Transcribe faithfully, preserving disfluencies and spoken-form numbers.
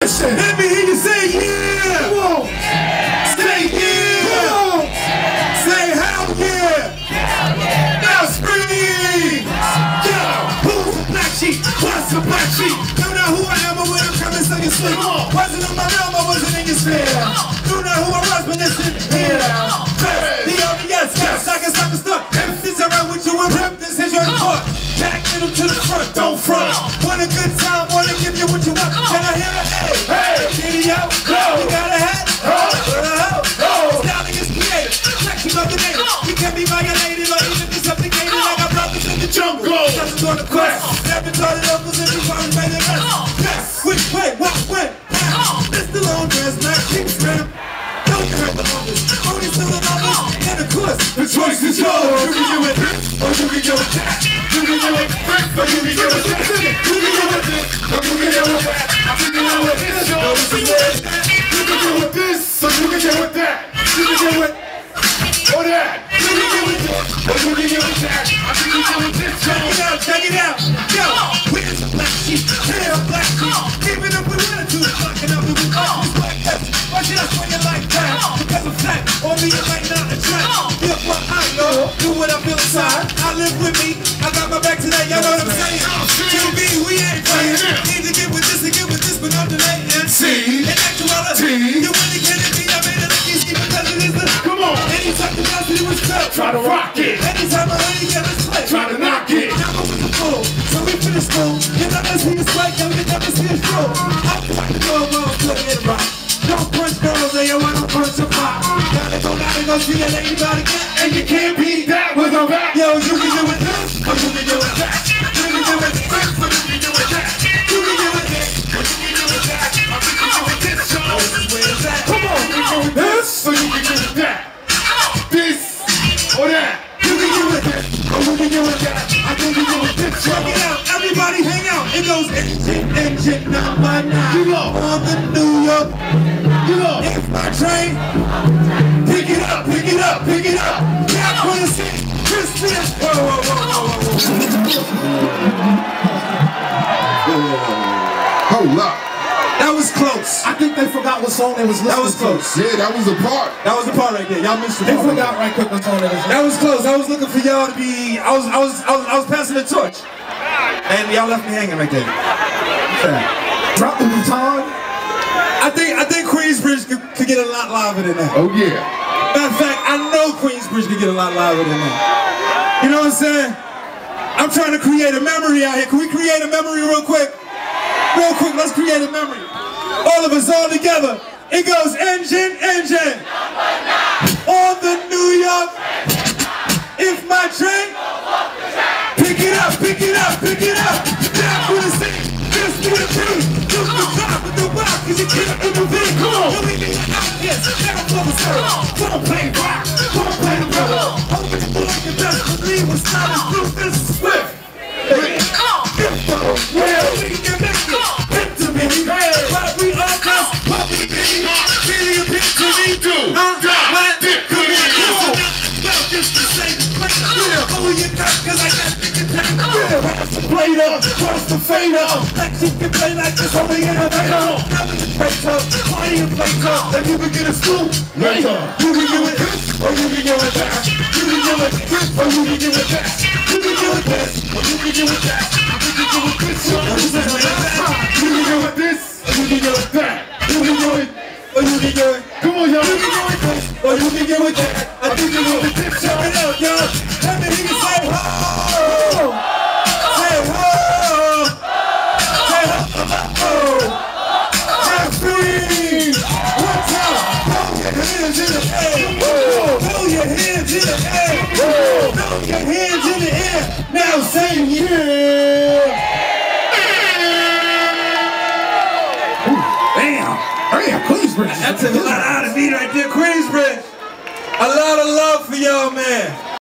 Let me hear you say yeah! Come on! Say yeah! Come on! Say hell yeah! Hell yeah! Now scream! Yo! Who's the black sheep? What's the black sheep? Don't know who I am or where I'm coming, so you sleep. Wasn't in my realm, I wasn't in your sphere. Don't know who I was, but listen here. The obvious, yes, I can stop the stuff. If it's alright with you and rip, this is your report. Back middle to the front, don't front. Want a good time, wanna give you what you want. Can I hear it? Hey, hey, idiot, go. You got a hat? Go. Go. Styling is creative, section of the native. You can't be violated or even be subjugated like our brothers in the jungle. Cousins on the quest, never taught it uncles and you probably made it rest. Yes, which way, what way? This the long dress, not keeps rhythm. Don't hurt the others, only still the others. And of course, the choice is yours. You can do it this, or you can do it that. You can do it this, or you can do it that. You can do it this, or you can do it that. You can do it this, or you can do it that. You can do it this, or you can do it that. You can do it or that. You can do it this, or you can do it that. I think you do it this. Check it out, check it out. Yo, where's the black sheep? Hey, I'm black sheep. Keeping up with attitude, fucking up with this black ass. Why should I swing it like that? Because I'm fat, or me it might not attract. Look what I know, do what I feel inside. I live with me, I got my back to that, y'all know what I'm saying? To me, we ain't playing. Need to get with this and get with this, but I'm delaying. See, in actuality, you really can't be, I made it look easy because it is the. Come on, anytime you guys do is felt, try to rock it. Anytime I honey get this play, try to knock it. Now I'm with the flow, so we finish school. You never see us like, you never see us grow. I'm like the go, go, put it right. Don't punch girls, they don't wanna punch a pop. Gotta go, gotta go see that anybody get. And you can't beat that with a rap. Yo, you can do it this, or you can do it that. You can do it this, or you can do it that. You can do it this, or you can do it that. I think you do it this, so this is where it's at. Come on, you can do it this, or you can do it that. This, or that. You can do it this, or you can do it that. I think you do it this, check it out. Everybody hang out. It goes engine, engine, number nine. You go on the New York. You know, if my train, pick it up, pick it up, pick it up. Now for the city, Christian. Whoa, whoa, whoa, whoa, whoa. Hold up. That was close. I think they forgot what song they was listening to. That was close. Yeah, that was the part. That was the part right there. Y'all missed the They part. forgot right quick what song they was listening to. That was close. I was looking for y'all to be. I was, I was, I was, I was passing the torch, and y'all left me hanging right there. Yeah. Drop the baton. I think I think Queensbridge could, could get a lot liver than that. Oh yeah. Matter of fact, I know Queensbridge could get a lot liver than that. You know what I'm saying? I'm trying to create a memory out here. Can we create a memory real quick? Real quick, let's create a memory. All of us all together. It goes engine, engine. On the New York. If my train. Pick it up, pick it up, pick it up. Down for the city. Just do the truth. Just the top of the rock, cause you can't do the thing. Come on. You ain't even out yet. Never play the circle. Don't play rock. Don't play the rubber. Open the door, you best believe what's not as blue. This is Swift. Yeah, we can make it. Hit to me. What we all cause. What we need. Really a bit to me. Do. What? Come on. Well, just to say the place. Yeah. Oh, you got, cause I got bigger time. Yeah. Cross the plate up. Cross the fade up. Like you can play like this. Only in a battle. Never the face up. Playing place up. Then you can get a school. Later. You can do it this. Or you can do it that. You can do it this. Or you can do it that. You can do it this. Or you can do it that. You can do it this. Or you can do it that. You can do it this. Or you can do it that. You can do it. Or you can do it. Come on, y'all. You can do it this. Or you can do it that. I think you do it this. Check it out, y'all. Let me hear you say ho. Say ho. Say ho. Say free. One time. Throw your hands in the air. Throw your hands in the air. Throw your hands in the air. Now say yeah. Damn. Damn, Queensbridge. That's a